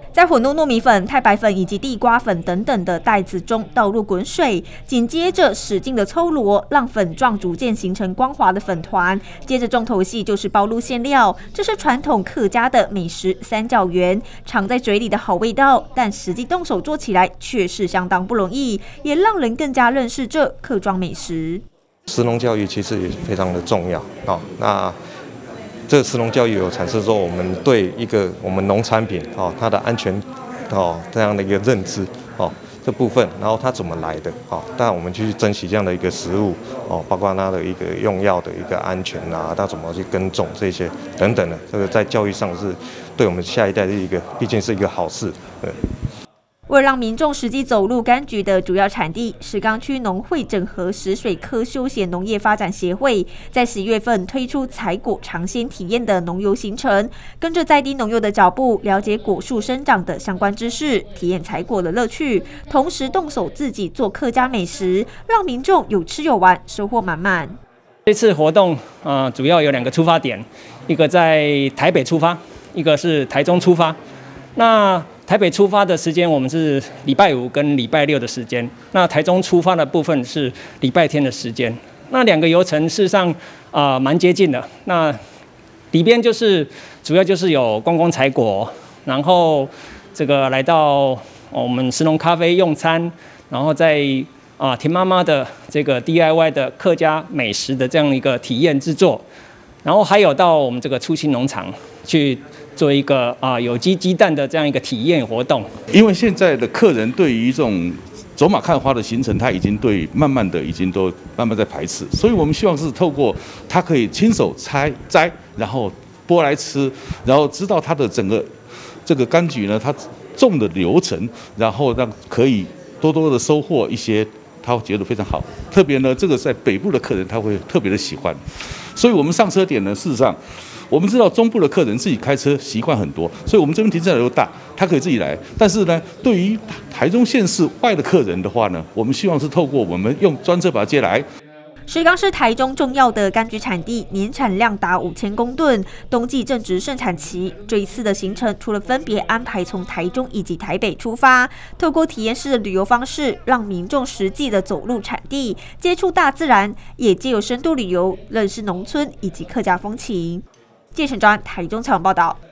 在混弄糯米粉、太白粉以及地瓜粉等等的袋子中倒入滚水，紧接着使劲的抽螺，让粉状逐渐形成光滑的粉团。接着重头戏就是包入馅料，这是传统客家的美食三角圆，尝在嘴里的好味道，但实际动手做起来却是相当不容易，也让人更加认识这客庄美食。 食农教育其实也非常的重要那这个食农教育有产生说，我们对我们农产品它的安全这样的一个认知这部分，然后它怎么来的当然我们去珍惜这样的一个食物包括它的一个用药的一个安全它怎么去耕种这些等等的，这个在教育上是对我们下一代的毕竟是一个好事。 为了让民众实际走入柑橘的主要产地，石冈区农会整合石水科休闲农业发展协会，在11月份推出采果尝鲜体验的农游行程，跟着在地农友的脚步，了解果树生长的相关知识，体验采果的乐趣，同时动手自己做客家美食，让民众有吃有玩，收获满满。 这次活动主要有2个出发点，一个在台北出发，一个是台中出发。那台北出发的时间我们是礼拜5跟礼拜6的时间，那台中出发的部分是礼拜天的时间。那2个游程事实上蛮接近的。那里边主要就是有观光采果，然后这个来到我们食农咖啡用餐，然后在田妈妈的这个 DIY 的客家美食的这样一个体验制作，然后还有到我们这个初心农场去做一个有机鸡蛋的这样一个体验活动。 因为现在的客人对于这种走马看花的行程，他已经慢慢在排斥，所以我们希望是透过他可以亲手摘，然后剥来吃，然后知道他的整个这个柑橘呢，它种的流程，然后让可以多的收获一些。他会觉得非常好，特别呢，这个在北部的客人他会特别的喜欢，所以我们上车点呢，事实上我们知道中部的客人自己开车习惯很多，所以我们这边停车场又大，他可以自己来。但是呢，对于台中县市外的客人的话呢，我们希望是透过我们用专车把他接来。 石冈是台中重要的柑橘产地，年产量达5000公吨，冬季正值盛产期。这一次的行程，除了分别安排从台中以及台北出发，透过体验式的旅游方式，让民众实际的走入产地，接触大自然，也藉由深度旅游认识农村以及客家风情。记者陈专台中采访报道。